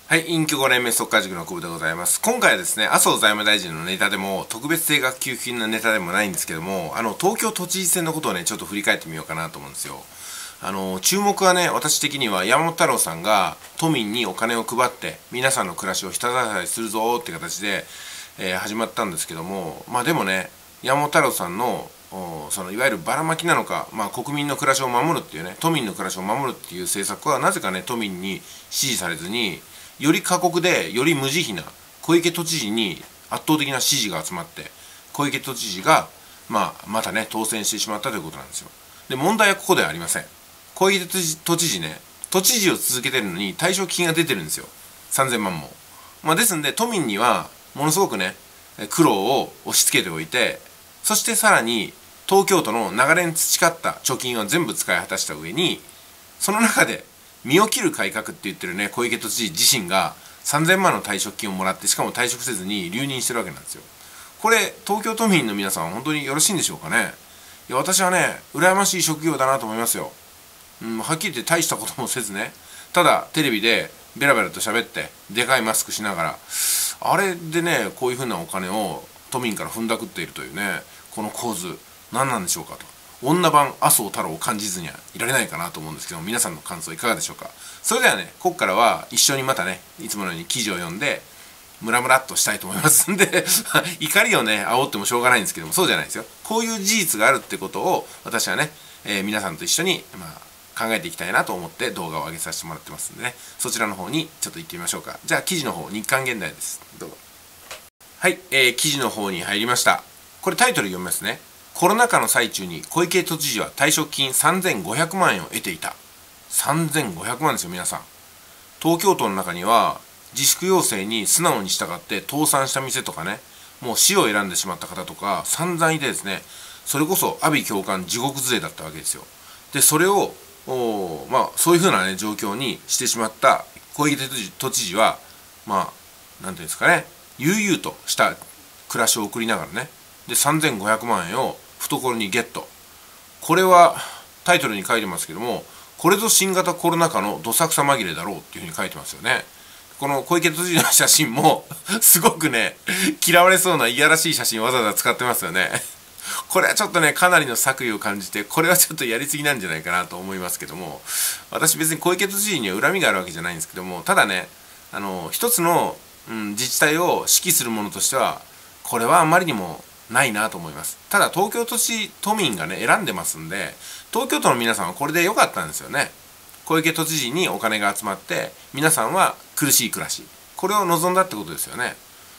はい、隠居5年目速稼塾の久保でございます。今回はですね、麻生財務大臣のネタでも、特別定額給付金のネタでもないんですけども、東京都知事選のことをね、ちょっと振り返ってみようかなと思うんですよ。注目はね、私的には山本太郎さんが都民にお金を配って、皆さんの暮らしを下支えするぞって形で、始まったんですけども、まあでもね、山本太郎さんのそのいわゆるばらまきなのか、国民の暮らしを守るっていうね、都民の暮らしを守るっていう政策はなぜかね、都民に支持されずに、より過酷でより無慈悲な小池都知事に圧倒的な支持が集まって、小池都知事が、またね当選してしまったということなんですよ。で、問題はここではありません。小池都知事ね、都知事を続けてるのに退職金が出てるんですよ。3000万も。ですんで都民にはものすごくね苦労を押し付けておいて、そしてさらに東京都の長年培った貯金は全部使い果たした上に、その中で身を切る改革って言ってるね、小池都知事自身が3000万の退職金をもらって、しかも退職せずに留任してるわけなんですよ。これ、東京都民の皆さんは本当によろしいんでしょうかね。いや、私はね、羨ましい職業だなと思いますよ。はっきり言って大したこともせずね、ただテレビでベラベラと喋って、でかいマスクしながら、あれでね、こういうふうなお金を都民から踏んだくっているというね、この構図、何なんでしょうかと。女版麻生太郎を感じずにはいられないかなと思うんですけども、皆さんの感想いかがでしょうか。それではね、ここからは一緒にまたね、いつものように記事を読んでムラムラっとしたいと思いますんで怒りをね煽ってもしょうがないんですけども、そうじゃないですよ。こういう事実があるってことを私はね、皆さんと一緒に、考えていきたいなと思って動画を上げさせてもらってますんでね、そちらの方にちょっと行ってみましょうか。じゃあ記事の方、日刊現代です。どうぞ。はい、記事の方に入りました。これタイトル読みますね。コロナ禍の最中に小池都知事は退職金3500万円を得ていた。3500万ですよ、皆さん。東京都の中には自粛要請に素直に従って倒産した店とかね、もう死を選んでしまった方とか散々いてですね、それこそ阿鼻叫喚地獄杖だったわけですよ。で、それをそういうふうなね状況にしてしまった小池都知事は、なんていうんですかね、悠々とした暮らしを送りながらね、で3500万円を懐にゲット。これはタイトルに書いてますけども、これぞ新型コロナ禍のどさくさ紛れだろうっていうふうに書いてますよね。この小池都知事の写真もすごくね嫌われそうないやらしい写真をわざわざ使ってますよね。これはちょっとねかなりの作為を感じて、これはちょっとやりすぎなんじゃないかなと思いますけども、私別に小池都知事には恨みがあるわけじゃないんですけども、ただね一つの、自治体を指揮するものとしてはこれはあまりにもないなと思います。ただ東京都民がね選んでますんで、東京都の皆さんはこれで良かったんですよね。小池都知事にお金が集まって皆さんは苦しい暮らし、これを望んだってことですよね。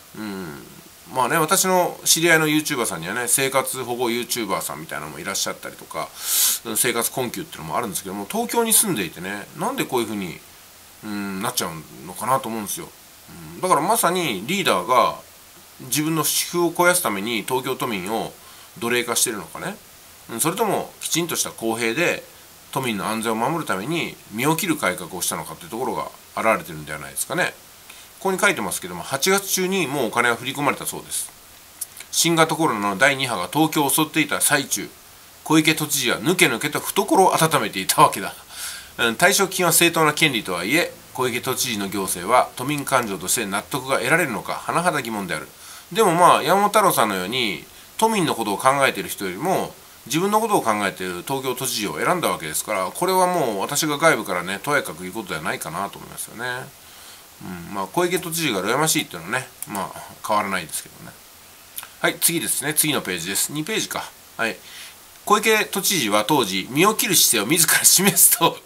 私の知り合いの YouTuber さんにはね、生活保護 YouTuber さんみたいなのもいらっしゃったりとか、生活困窮っていうのもあるんですけども、東京に住んでいてね、なんでこういうふうになっちゃうのかなと思うんですよ。だからまさにリーダーが自分の私腹を肥やすために東京都民を奴隷化しているのかね、それともきちんとした公平で都民の安全を守るために身を切る改革をしたのかというところが現れてるんではないですかね。ここに書いてますけども、8月中にもうお金は振り込まれたそうです。新型コロナの第2波が東京を襲っていた最中、小池都知事はぬけぬけと懐を温めていたわけだ。退職金は正当な権利とはいえ、小池都知事の行政は都民感情として納得が得られるのか甚だ疑問である。でも山本太郎さんのように都民のことを考えている人よりも自分のことを考えている東京都知事を選んだわけですから、これはもう私が外部からねとやかく言うことではないかなと思いますよね。小池都知事が羨ましいっていうのはね、変わらないですけどね。はい、次ですね。次のページです。2ページか。はい。小池都知事は当時身を切る姿勢を自ら示すと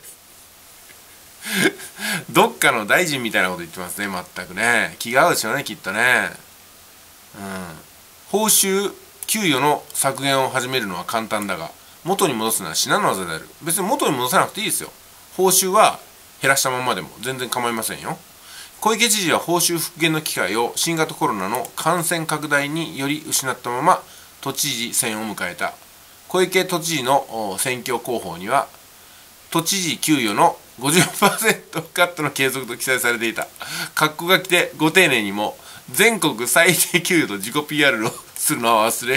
どっかの大臣みたいなこと言ってますね。全くね、気が合うでしょうね、きっとね。報酬給与の削減を始めるのは簡単だが、元に戻すのは至難の業である。別に元に戻さなくていいですよ。報酬は減らしたままでも全然構いませんよ。小池知事は報酬復元の機会を新型コロナの感染拡大により失ったまま都知事選を迎えた。小池都知事の選挙広報には都知事給与の 50% カットの継続と記載されていた。括弧書きでご丁寧にも全国最低給与と自己 PR をするのは忘れ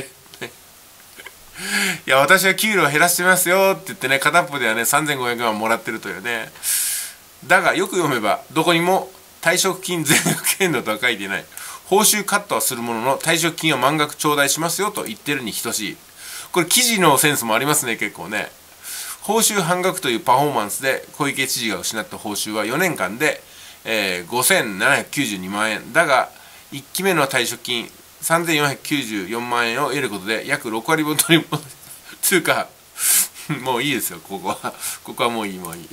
いや、私は給料を減らしてますよって言ってね、片っぽではね3500万もらってるというね。だがよく読めばどこにも退職金全額限度とは書いていない。報酬カットはするものの退職金を満額頂戴しますよと言ってるに等しい。これ記事のセンスもありますね、結構ね。報酬半額というパフォーマンスで小池知事が失った報酬は4年間で、5792万円。だが、1期目の退職金3494万円を得ることで約6割分取り戻す。つうか、もういいですよ、ここは。ここはもういい、もういい。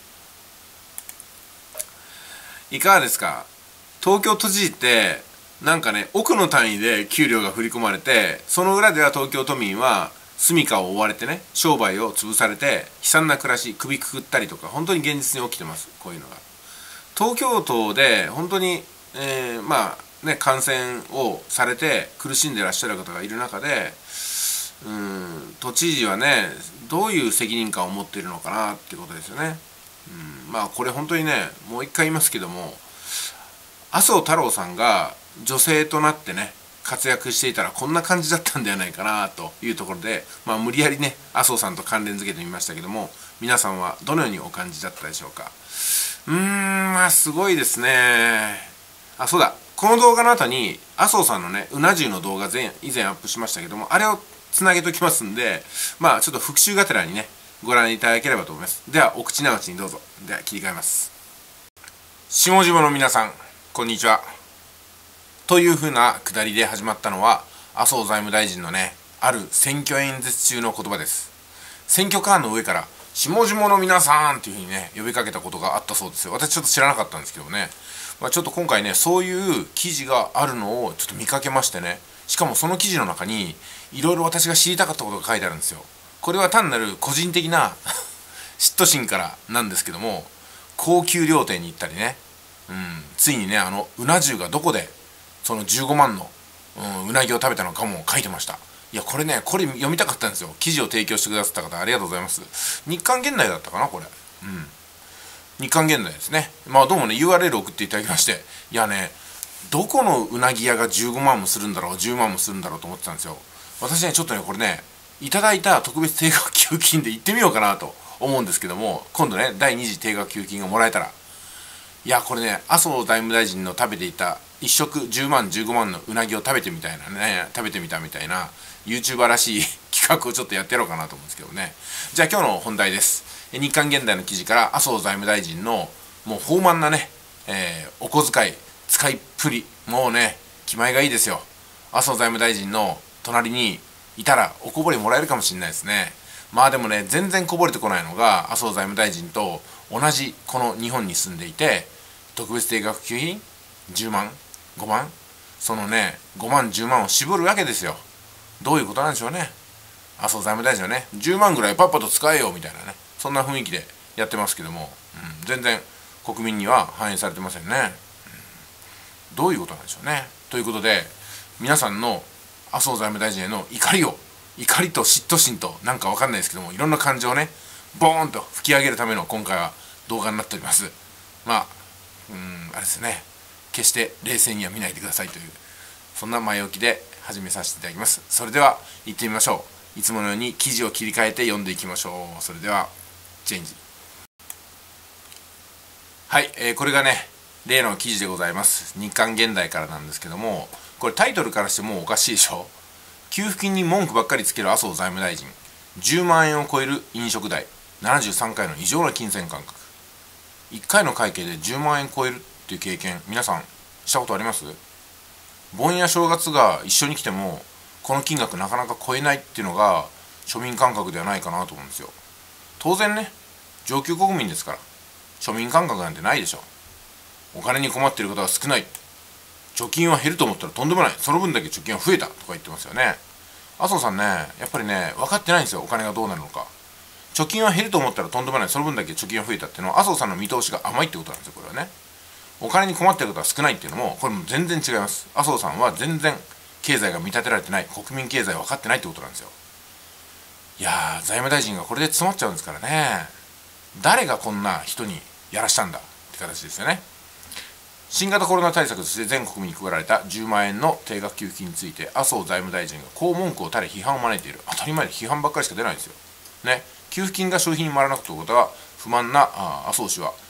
いかがですか？東京都知事って、なんかね、億の単位で給料が振り込まれて、その裏では東京都民は住処を追われてね、商売を潰されて、悲惨な暮らし、首くくったりとか、本当に現実に起きてます、こういうのが。東京都で本当に、まあね、感染をされて苦しんでらっしゃる方がいる中で、都知事はね、どういう責任感を持っているのかなっていうことですよね。まあこれ本当にね、もう一回言いますけども、麻生太郎さんが女性となってね、活躍していたらこんな感じだったんではないかなというところで、まあ無理やりね、麻生さんと関連づけてみましたけども、皆さんはどのようにお感じだったでしょうか。まあすごいですね。あ、そうだ。この動画の後に麻生さんのね、うな重の動画以前アップしましたけども、あれをつなげておきますんで、まあちょっと復習がてらにね、ご覧いただければと思います。では、お口直しにどうぞ。では、切り替えます。下々の皆さん、こんにちは。というふうなくだりで始まったのは、麻生財務大臣のね、ある選挙演説中の言葉です。選挙カーの上から、下々の皆さんっていうふうにね、呼びかけたことがあったそうですよ。私ちょっと知らなかったんですけどね。ちょっと今回ね、そういう記事があるのをちょっと見かけましてね。しかもその記事の中に、いろいろ私が知りたかったことが書いてあるんですよ。これは単なる個人的な嫉妬心からなんですけども、高級料亭に行ったりね、ついにね、うな重がどこでその15万の、うなぎを食べたのかも書いてました。いや、これね、これ読みたかったんですよ。記事を提供してくださった方、ありがとうございます。日刊現代だったかな、これ。日刊現代ですね。まあ、どうもね、URL 送っていただきまして、いやね、どこのうなぎ屋が15万もするんだろう、10万もするんだろうと思ってたんですよ。私ね、ちょっとね、これね、いただいた特別定額給付金で行ってみようかなと思うんですけども、今度ね、第2次定額給付金がもらえたら、いや、これね、麻生財務大臣の食べていた1食10万、15万のうなぎを食べてみたいなね、食べてみたみたいな、YouTuber らしい企画をちょっとやってやろうかなと思うんですけどね。じゃあ今日の本題です。日刊現代の記事から麻生財務大臣のもう豊満なね、お小遣い、使いっぷり、もうね、気前がいいですよ。麻生財務大臣の隣にいたらおこぼれもらえるかもしれないですね。まあでもね、全然こぼれてこないのが麻生財務大臣と同じこの日本に住んでいて、特別定額給付金10万5万、そのね5万10万を絞るわけですよ。どういうことなんでしょうね。麻生財務大臣はね、10万ぐらいパッパと使えよみたいなね、そんな雰囲気でやってますけども、全然国民には反映されてませんね。どういうことなんでしょうね。ということで、皆さんの麻生財務大臣への怒りと嫉妬心となんかわかんないですけども、いろんな感情をね、ボーンと吹き上げるための今回は動画になっております。まあ、あれですね、決して冷静には見ないでくださいという、そんな前置きで始めさせていただきます。それでは行ってみましょう。いつものように記事を切り替えて読んでいきましょう。それではチェンジ。はい、これがね、例の記事でございます。日刊現代からなんですけども、これタイトルからしてもうおかしいでしょ。給付金に文句ばっかりつける麻生財務大臣、10万円を超える飲食代、73回の異常な金銭感覚。1回の会計で10万円超えるっていう経験、皆さんしたことあります？盆や正月が一緒に来てもこの金額なかなか超えないっていうのが庶民感覚ではないかなと思うんですよ。当然ね、上級国民ですから庶民感覚なんてないでしょ。お金に困っている方が少ない、貯金は減ると思ったらとんでもない、その分だけ貯金は増えたとか言ってますよね。麻生さんね、やっぱりね、分かってないんですよ、お金がどうなるのか。貯金は減ると思ったらとんでもない、その分だけ貯金は増えたっていうのは麻生さんの見通しが甘いってことなんですよ、これはね。お金に困っている方が少ないっていうのも、これも全然違います。麻生さんは全然経済が見立てられてない、国民経済分かってないってことなんですよ。いやー、財務大臣がこれで詰まっちゃうんですからね。誰がこんな人にやらしたんだって形ですよね。新型コロナ対策として全国民に配られた10万円の定額給付金について麻生財務大臣がこう文句を垂れ批判を招いている。当たり前で批判ばっかりしか出ないんですよね。給付金が消費に回らなかったことが不満な麻生氏は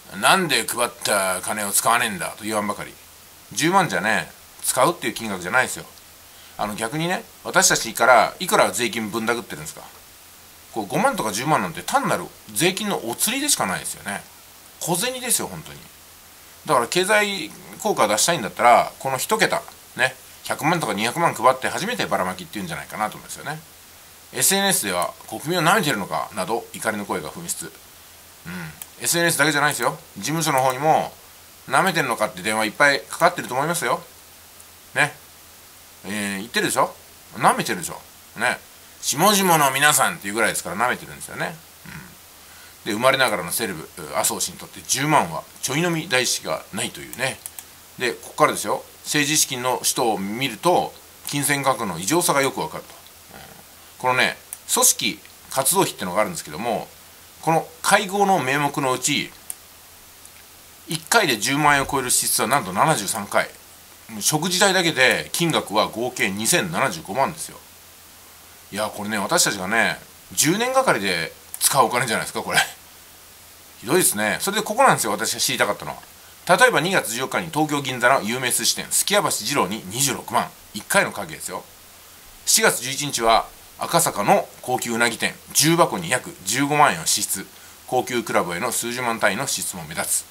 なんで配った金を使わねえんだと言わんばかり。10万じゃね、使うっていう金額じゃないですよ。逆にね、私たちからいくら税金ぶんだぐってるんですか。こう5万とか10万なんて単なる税金のお釣りでしかないですよね。小銭ですよ、本当に。だから経済効果を出したいんだったら、この1桁、ね、100万とか200万配って初めてばらまきっていうんじゃないかなと思いますよね。SNS では国民を舐めてるのかなど怒りの声が噴出。SNS だけじゃないですよ。事務所の方にも舐めてるのかって電話いっぱいかかってると思いますよ。ね。言ってるでしょ。舐めてるでしょ。ね。下々の皆さんっていうぐらいですから舐めてるんですよね。で、生まれながらのセレブ、麻生氏にとって10万はちょい飲み代紙がないというね。で、ここからですよ。政治資金の使途を見ると、金銭価格の異常さがよくわかると。このね、組織活動費っていうのがあるんですけども、この会合の名目のうち、1回で10万円を超える支出はなんと73回。食事代だけで金額は合計2075万ですよ。いや、これね、私たちがね、10年がかりで使うお金じゃないですか、これ。ひどいですね。それでここなんですよ、私が知りたかったのは。例えば2月14日に東京銀座の有名寿司店、すきや橋二郎に26万。1回の会計ですよ。7月11日は赤坂の高級うなぎ店、10箱に約15万円を支出。高級クラブへの数十万単位の支出も目立つ。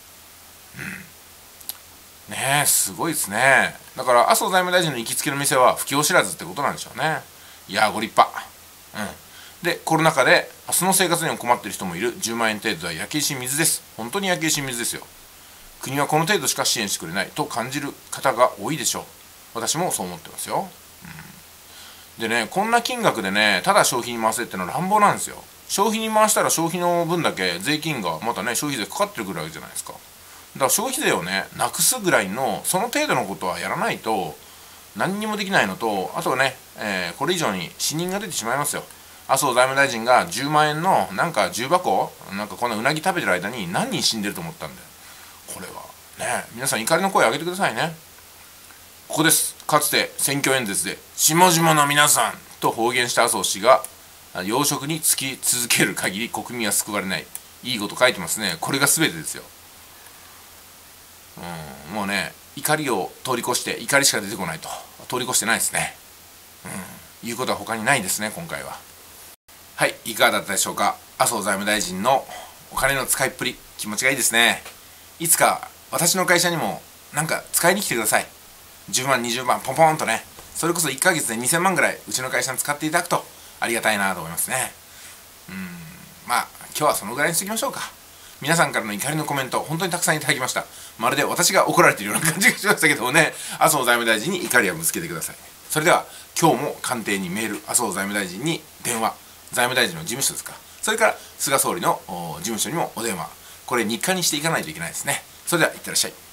ねえ、すごいですね。だから麻生財務大臣の行きつけの店は不況知らずってことなんでしょうね。いやー、ご立派。で、コロナ禍で明日の生活にも困っている人もいる。10万円程度は焼け石に水です。本当に焼け石に水ですよ。国はこの程度しか支援してくれないと感じる方が多いでしょう。私もそう思ってますよ。でね、こんな金額でね、ただ消費に回せってのは乱暴なんですよ。消費に回したら消費の分だけ税金がまたね、消費税かかってくるわけじゃないですか。だから消費税をね、なくすぐらいの、その程度のことはやらないと、何にもできないのと、あとはね、これ以上に死人が出てしまいますよ。麻生財務大臣が10万円のなんか10箱なんかこんなうなぎ食べてる間に何人死んでると思ったんだよ。これはね、皆さん怒りの声を上げてくださいね。ここです。かつて選挙演説で下々の皆さんと公言した麻生氏が要職に就き続ける限り国民は救われない。いいこと書いてますね。これが全てですよ。もうね、怒りを通り越して怒りしか出てこないと。通り越してないですね。言うことは他にないですね、今回は。はい、いかがだったでしょうか。麻生財務大臣のお金の使いっぷり、気持ちがいいですね。いつか私の会社にもなんか使いに来てください。10万、20万、ポンポンとね。それこそ1ヶ月で2000万ぐらいうちの会社に使っていただくとありがたいなと思いますね。まあ、今日はそのぐらいにしておきましょうか。皆さんからの怒りのコメント、本当にたくさんいただきました。まるで私が怒られているような感じがしましたけどもね、麻生財務大臣に怒りをぶつけてください。それでは、今日も官邸にメール、麻生財務大臣に電話、財務大臣の事務所ですか。それから、菅総理の事務所にもお電話。これ日課にしていかないといけないですね。それでは、いってらっしゃい。